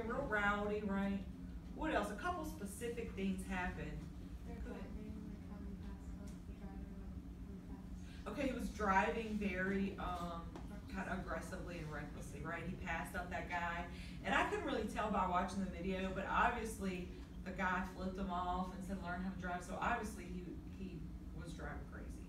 real rowdy, right? What else? A couple specific things happened. They're driving, like coming past us, the driver like coming fast. Okay, he was driving very kind of aggressively and recklessly, right? He passed up that guy, and I couldn't really tell by watching the video, but obviously the guy flipped him off and said learn how to drive. So obviously he was driving crazy.